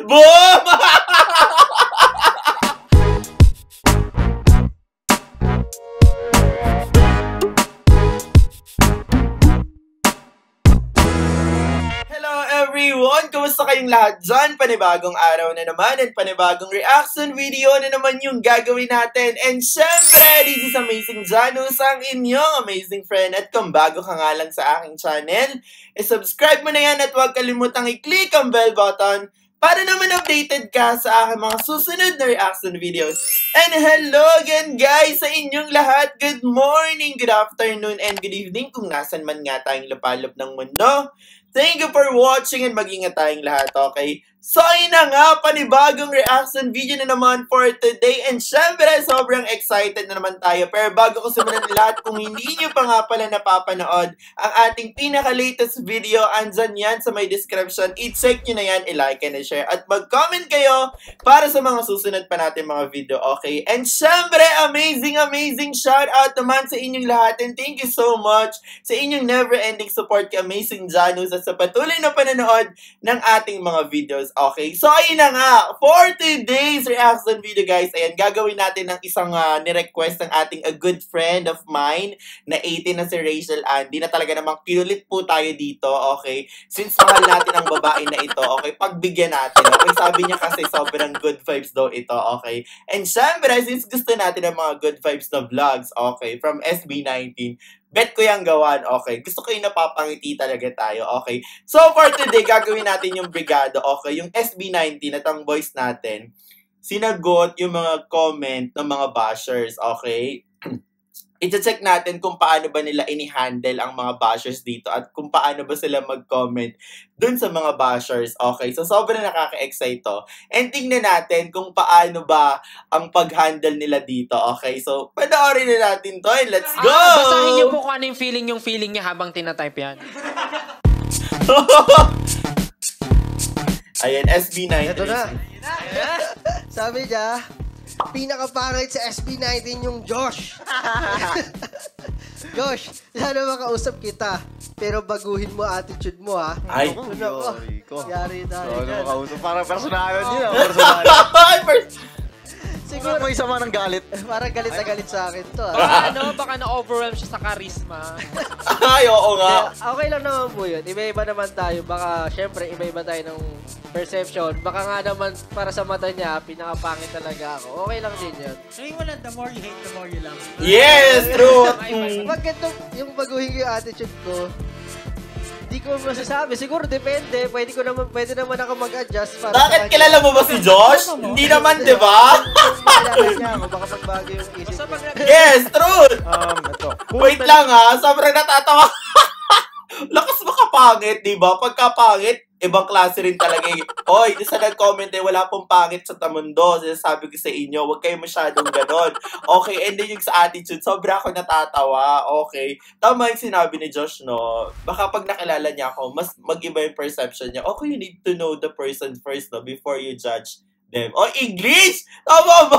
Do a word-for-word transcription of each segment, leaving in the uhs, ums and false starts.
Boom! Everyone, kumusta kayong lahat dyan? Panibagong araw na naman at panibagong reaction video na naman yung gagawin natin. And syempre, this is Amazing Janus, ang inyong amazing friend. At kung bago ka nga lang sa aking channel, e-subscribe mo na yan at huwag kalimutang i-click ang bell button para naman updated ka sa aking mga susunod na reaction videos. And hello again guys sa inyong lahat. Good morning, good afternoon, and good evening kung nasan man nga tayong lapalop ng mundo. Thank you for watching and mag-ingat tayong lahat, okay? So, ayun na nga, panibagong reaction video na naman for today. And syempre, sobrang excited na naman tayo. Pero bago ko simulan lahat, kung hindi nyo pa nga pala napapanood ang ating pinaka-latest video, andyan yan sa may description. I-check nyo na yan, i-like and i-share. At mag-comment kayo para sa mga susunod pa natin mga video, okay? And syempre, amazing, amazing shout out naman sa inyong lahat. And thank you so much sa inyong never-ending support kay Amazing Janus at sa patuloy na panonood ng ating mga videos. Okay, so ayun na nga, for today's reaction video guys, ayan, gagawin natin ng isang uh, ni-request ng ating a good friend of mine na eighteen na si Rachel Andy, na talaga namang kinulit po tayo dito, okay? Since mahal natin ang babae na ito, okay, pagbigyan natin, okay? Sabi niya kasi sobrang good vibes daw ito, okay? And syempre, since gusto natin ng mga good vibes na vlogs, okay, from S B nineteen, bet ko yung gawan, okay? Gusto ko yung napapangiti talaga tayo, okay? So, for today, gagawin natin yung Brigada, okay? Yung S B nineteen at ang boys natin, sinagot yung mga comment ng mga bashers, okay? I-check natin kung paano ba nila ini-handle ang mga bashers dito at kung paano ba sila mag-comment dun sa mga bashers. Okay, so sobrang nakaka-excite to. And tingnan natin kung paano ba ang pag-handle nila dito. Okay, so panoorin na natin to and let's go! Ah, basahin niyo po kung ano yung feeling yung feeling niya habang tinatype yan. Ayan, S B nineteen. Ito na. Sabi niya, pinakapangit sa S B nineteen yung Josh. Josh, sana makausap kita. Pero baguhin mo attitude mo, ha? Ay, yari ko. Yari tayo. So, ano makausap? Parang personalan yun, ha? Personalan. Siguro may sama ng galit. Parang galit na galit sa akin to, ha? Baka ano, baka na-overwhelm siya sa charisma. Ay, oo nga. Kaya, okay lang naman po yun. Iba-iba naman tayo. Baka, syempre, iba-iba tayo ng perception. Baka nga naman, para sa mata niya, pinakapangit talaga ako. Okay lang din yun. So yung wala, the more you hate, the more you love. Yes, true. Pag ganito, yung baguhin yung attitude ko, hindi ko masasabi. Siguro depende. Pwede ko naman, pwede naman ako mag-adjust para. Bakit kilala mo ba si Josh? Hindi naman, di ba? Kilala niya ako. Baka magbago yung isip ko. Yes, true. Um, ito. Wait lang ha, sobrang natatawa. Lakas makapangit, di ba? Pagkapangit, ibang klase rin talaga eh. Oy, isa nag-comment eh, wala pong pangit sa tamundo. Sinasabi ko sa inyo, huwag kayo masyadong ganon. Okay, and then yung sa attitude, sobra ako natatawa. Okay. Tama yung sinabi ni Josh, no? Baka pag nakilala niya ako, mas mag-iba yung perception niya. Okay, you need to know the person first, no? Before you judge them. Oh, English! Tama ba?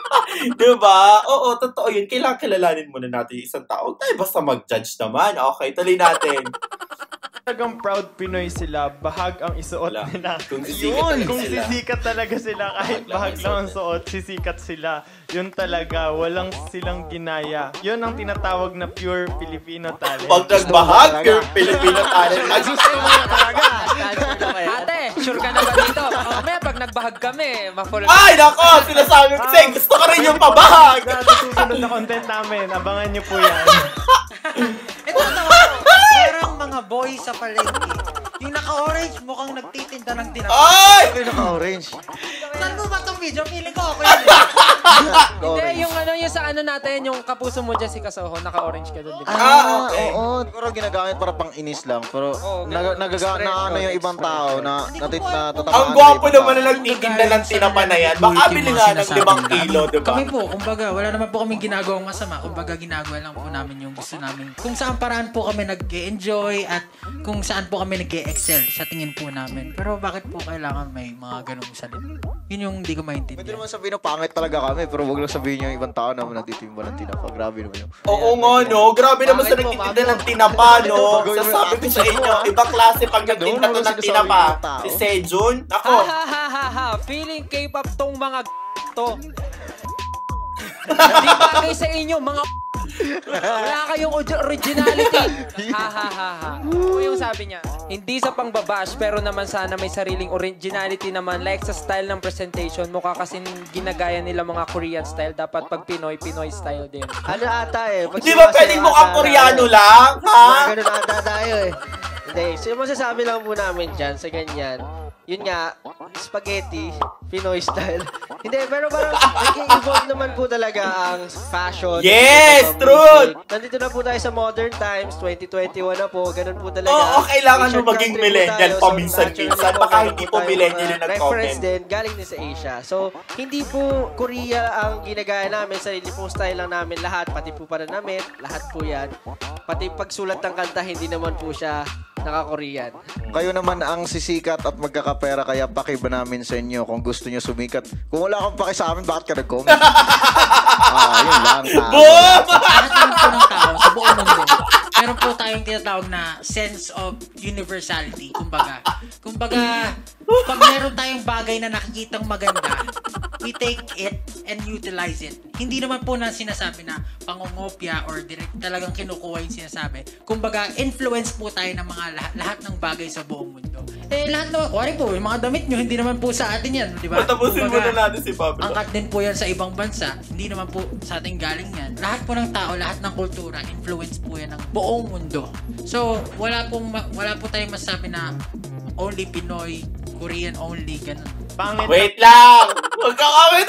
Diba? Oo, totoo yun. Kailangan kilalanin muna natin yung isang tao. Huwag tayo basta mag-judge naman. Okay, tuloy natin. Talagang proud Pinoy sila, bahag ang isuot Wala. nila. Kung sisikat talaga Kung sila. sisikat talaga sila, kahit bahag lang ang suot, sisikat sila. Yun talaga, walang silang ginaya. Yun ang tinatawag na pure Filipino talent. Pag nagbahag, pure Filipino talent. Gusto mo na talaga. Ate, sure ka na ba dito? Mamaya pag nagbahag kami, ma-follow. Ay, nako! Sinasabi ko sa'yo, gusto ko rin yung pabahag! Sa susunod na content namin, abangan nyo po yan. Ito na ako. Parang mga boys sa palengke. Yung naka-orange, mukhang nagtitinda ng tinapay. Ay! Ay, naka-orange. Saan mo ba itong video? Feeling ko ako yun. Hindi, yung ano, yung sa ano natin, yung kapuso mo, Jessica Soho, naka-orange ka doon, di ba? Ah, okay. Oo. Siguro ginagamit para pang inis lang. Pero nag nagagamit na ano yung ibang tao na natit na tatamaan. Ang gwapo naman na nagtitinda ng tinapa na yan. Baka bili nga ng limang kilo, diba? Kami po, kumbaga, wala naman po kaming ginagawang masama. Kumbaga, ginagawa lang po namin yung gusto namin. Kung saan paraan po kami nag-enjoy at kung saan po kami nag-excel sa tingin po namin. Pero bakit po kailangan may mga ganong salita? Yun yung hindi ko maintindihan. Pwede naman sabihin na pangit talaga kami, pero wag lang sabihin yung ibang tao naman nagtitimba ng tinapa. Grabe naman yun. Oo nga, no? Grabe naman sa nagtitinda ng tinapa, no? Sasabi ko sa inyo, ibang klase pag nagtinda to ng tinapa. Si Sejun, ako. Ha ha ha ha, feeling K-pop tong mga to. Hindi bagay sa inyo, mga wala kayong originality. Ha ha ha ha. Ano yung sabi niya? Hindi sa pangbabash, pero naman sana may sariling originality naman. Like sa style ng presentation, mukha kasing ginagaya nila mga Korean style. Dapat pag Pinoy, Pinoy style din. Ano ata eh? Di ba pwedeng mukhang Koreano lang? Ha? Mga ganun ata tayo eh. Hindi, so masasabi lang po namin dyan sa ganyan. Yun nga, spaghetti, Pinoy style. Hindi, pero parang nag-evolve naman po talaga ang fashion. Yes, true! Nandito na po tayo sa modern times, twenty twenty-one na po, ganun po talaga. Oo, kailangan mo Asian maging country millennial po tayo, paminsan-minsan. so Baka naturally hindi po po tayo, millennial mga yung nag-comment. reference din, galing din sa Asia. So, hindi po Korea ang ginagaya namin, sarili pong style lang namin lahat, pati po para namin, lahat po yan. Pati pagsulat ng kanta, hindi naman po siya naka-Korean. Kayo naman ang sisikat at magkakapera, kaya pakiba namin sa inyo kung gusto nyo sumikat. Kung wala kang paki sa amin, bakit ka nag-comment? Ah, yun lang. Boom! Lahat naman po ng tao sa buong mundo, meron po tayong tinatawag na sense of universality. Kumbaga, kumbaga, pag meron tayong bagay na nakikitang maganda, we take it and utilize it. Hindi naman po na sinasabi na pangungopia or direct talagang kinukuha yung sinasabi. Kumbaga, influence po tayo ng mga lahat, lahat ng bagay sa buong mundo. Eh, lahat naman, kuwari po, yung mga damit nyo, hindi naman po sa atin yan, di ba? Matapusin muna natin si Pablo. Angkat din po yan sa ibang bansa, hindi naman po sa ating galing yan. Lahat po ng tao, lahat ng kultura, influence po yan ng buong mundo. So, wala pong, wala po tayong masabi na only Pinoy, Korean only, ganun. Pangit. Wait lang! Huwag ka comment!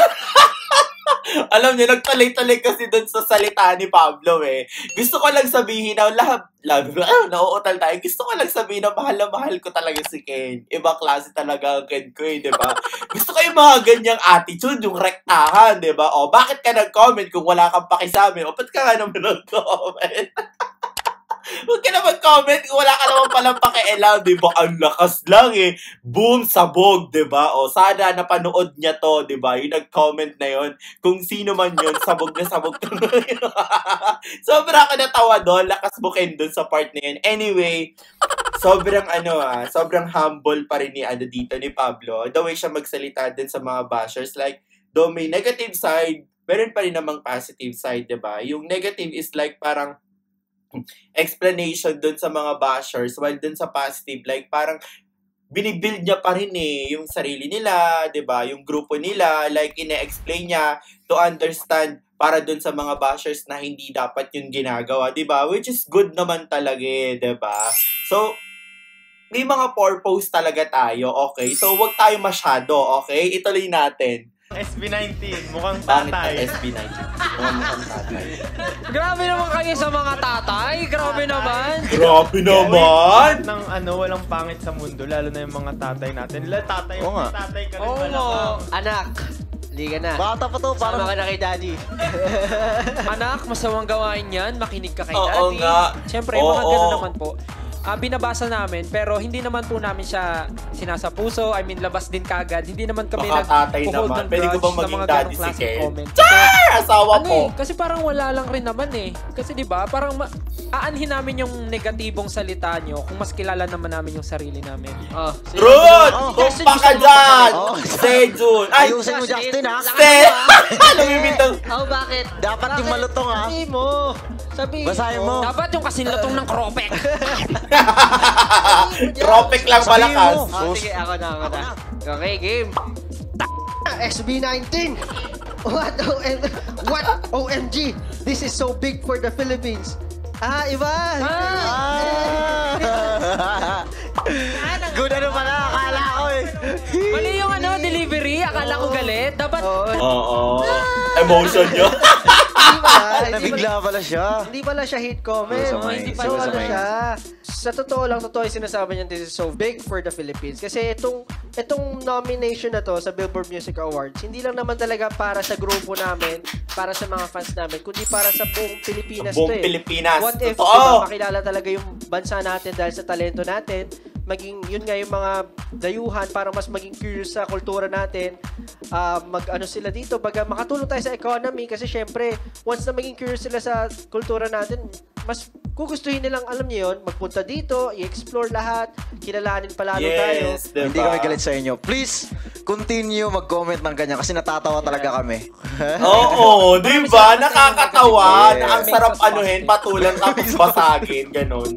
Alam niyo, nagtalay-talay kasi doon sa salita ni Pablo eh. Gusto ko lang sabihin na lahat, lahat, nauutal tayo. Gusto ko lang sabihin na mahal na mahal ko talaga si Ken. Ibang klase talaga ang Ken ko eh, di ba? Gusto ko yung mga ganyang attitude, yung rektahan, di ba? O, bakit ka nag-comment kung wala kang pakisabi? O, ba't ka nga naman nag-comment? Huwag ka na mag-comment kung wala ka naman palang pakialam, di ba? Ang lakas lang eh. Boom, sabog, di ba? O sana napanood niya to, di ba? Yung nag-comment na yon, kung sino man yun, sabog na sabog ka na yun. Sobra ka natawa doon, lakas bukin doon sa part na yun. Anyway, sobrang ano ah, sobrang humble pa rin ni ano dito, ni Pablo. The way siya magsalita din sa mga bashers, like, though may negative side, meron pa rin namang positive side, di ba? Yung negative is like parang explanation dun sa mga bashers, while dun sa positive, like parang binibuild niya pa rin eh, yung sarili nila, 'di ba? Yung grupo nila, like ine-explain niya to understand para dun sa mga bashers na hindi dapat yung ginagawa, 'di ba? Which is good naman talaga eh, 'di ba? So, may mga purpose talaga tayo, okay? So, wag tayo masyado, okay? Ituloy natin. S B nineteen, mukhang Pangit tatay. ng S B nineteen. Mukhang mukhang tatay. Grabe naman kayo sa mga tatay. Grabe naman. Grabe naman! Ng ano, walang pangit sa mundo, lalo na yung mga tatay natin. Lalo tatay, Oo nga. tatay ka rin Oo pala. nga. Anak, liga na. Bata pa to, Sama parang... ka na kay daddy. Anak, masamang gawain yan. Makinig ka kay Oo daddy. nga. Siyempre, Oo. mga gano'n naman po. Ah, binabasa namin, pero hindi naman po namin siya sinasapuso. I mean, labas din kagad. Hindi naman kami Baka tatay nag-hold naman. ng Pwede ko grudge bang sa maging mga daddy ganong si klaseng Ken? comment. Char! Asawa Ano ko! eh, kasi parang wala lang rin naman eh. Kasi di ba parang ma- aanhin namin yung negatibong salita nyo kung mas kilala naman namin yung sarili namin. Oh, Ruth! Oh, Tumpa ka dyan! Oh. Sejun! Ay! Ayusin mo, Justin, ha? Se! Namimintang! Oh, bakit? Dapat yung malutong, ha? Sabi mo. Sabi Basahin mo. Dapat yung kasinlatong ng kropek. Tropik lang Sabihin malakas. mo. Oh, sige, ako na, ako na. Okay, game. S B nineteen. What O M What O M G? This is so big for the Philippines. Ah, iba. Ah! Good ano pala, akala ko eh. Mali yung ano, delivery. Akala ko galit. Dapat Oo. Oo. Emotion nyo. Hindi pala. Hindi Nabigla pala siya. Hindi pala siya hate comment. Sa Oh, may- hindi sa pala ano may- siya. Sa totoo lang, totoo yung sinasabi niya, this is so big for the Philippines. Kasi itong itong nomination na to sa Billboard Music Awards, hindi lang naman talaga para sa grupo namin, para sa mga fans namin, kundi para sa buong Pilipinas Buong to eh. Pilipinas. What if, Totoo. diba, makilala talaga yung bansa natin dahil sa talento natin, maging, yun nga, yung mga dayuhan para mas maging curious sa kultura natin. Uh, mag-ano sila dito, baga makatulong tayo sa economy kasi syempre, once na maging curious sila sa kultura natin, mas kugustuhin nilang, alam niyo yun, magpunta dito, i-explore lahat, kilalanin palalo yes, tayo. Diba? Hindi kami galit sa inyo. Please, continue mag-comment ng ganyan kasi natatawa talaga kami. Oo, di ba? Nakakatawa. Yes. Na ang sarap anuhin, patulan tapos basagin. Ganon.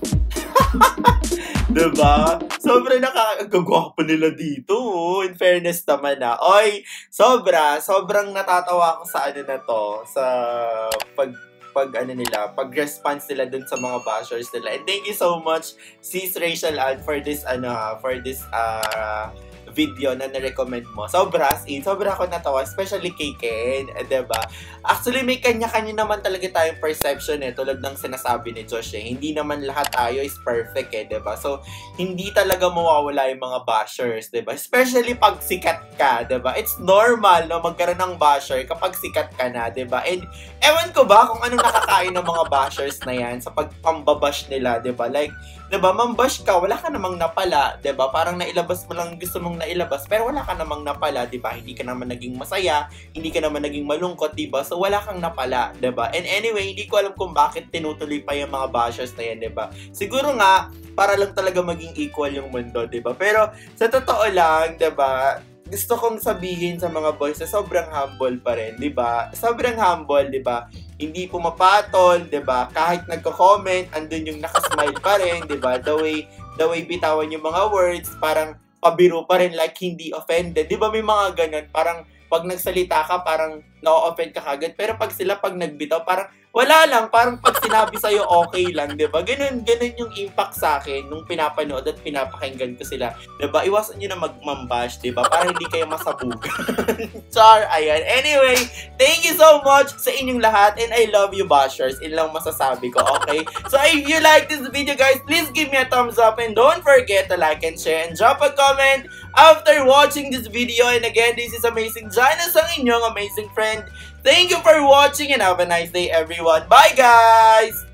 Diba? Sobrang nakakagwapo nila dito. Oh. In fairness naman na. Oy, sobra. Sobrang natatawa ako sa ano na to. Sa pag pag ano nila, pag-response nila dun sa mga bashers nila. And thank you so much, Sis Rachel Ann, for this, ano ha, for this, uh, video na na-recommend mo. Sobra, as in, sobra ako natawa, especially kay Ken, eh, diba? Actually, may kanya-kanya naman talaga tayong perception eh, tulad ng sinasabi ni Josh eh. Hindi naman lahat tayo is perfect eh, diba? So, hindi talaga mawawala yung mga bashers, diba? Especially pag sikat ka, diba? It's normal, no, magkaroon ng basher kapag sikat ka na, diba? And, ewan ko ba kung anong nakakain ng mga bashers na yan sa pagpambabash nila, diba? Like, diba, mambash ka, wala ka namang napala, diba? Parang nailabas mo lang gusto mong nailabas, pero wala ka namang napala, diba? Hindi ka naman naging masaya, hindi ka naman naging malungkot, diba? So, wala kang napala, diba? And anyway, hindi ko alam kung bakit tinutuloy pa yung mga bashers na yan, diba? Siguro nga, para lang talaga maging equal yung mundo, diba? Pero, sa totoo lang, diba? Gusto kong sabihin sa mga boys na sobrang humble pa rin, di ba? Sobrang humble, di ba? Hindi pumapatol, di ba? Kahit nagko-comment, andun yung nakasmile pa rin, di ba? The way, the way bitawan yung mga words, parang pabiro pa rin, like hindi offended. Di ba may mga ganun? Parang pag nagsalita ka, parang na-offend ka kagad. Pero pag sila, pag nagbitaw, parang wala lang, parang pag sinabi sa'yo, okay lang, diba? Ganun, ganun yung impact sa akin nung pinapanood at pinapakinggan ko sila. Diba? Iwasan nyo na magmambash, diba? Para hindi kayo masabugan. Char, ayan. Anyway, thank you so much sa inyong lahat and I love you, bashers. Yun lang masasabi ko, okay? So if you like this video, guys, please give me a thumbs up and don't forget to like and share and drop a comment after watching this video. And again, this is Amazing Janus, ang inyong amazing friend. Thank you for watching and have a nice day, everyone. Bye, guys!